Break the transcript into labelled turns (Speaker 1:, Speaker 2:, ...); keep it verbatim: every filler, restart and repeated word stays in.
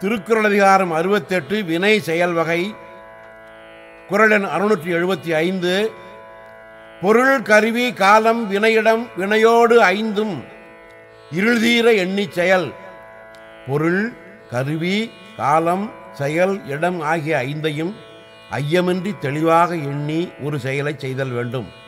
Speaker 1: திருக்குறள் அதிகாரம் அறுபத்தி எட்டு வினை செயல் வகை குறள் எண் அறுநூற்றி எழுபத்தி ஐந்து. பொருள் கருவி காலம் வினையிடம் வினையோடு ஐந்தும் இருள்தீர எண்ணி செயல். பொருள் கருவி காலம் செயல் இடம் ஆகிய ஐந்தையும் ஐயமின்றி தெளிவாக எண்ணி ஒரு செயலை செய்தல் வேண்டும்.